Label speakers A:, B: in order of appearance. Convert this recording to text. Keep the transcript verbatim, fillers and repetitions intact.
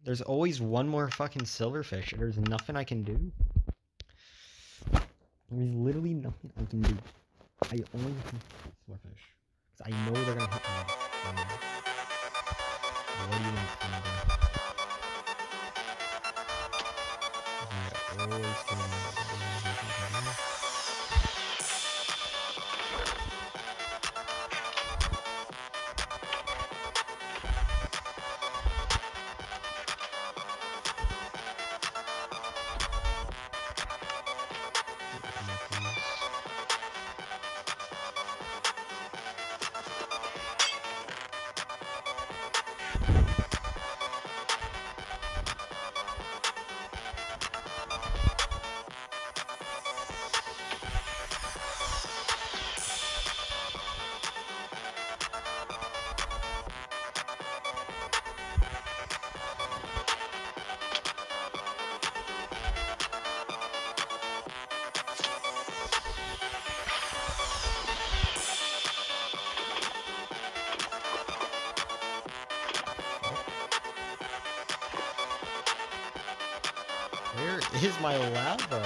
A: There's always one more fucking silverfish. There's nothing I can do. There's literally nothing I can do. I only can silverfish. Because I know they're gonna hit me. What do you want from me, bro? I always say that. Where is my lava?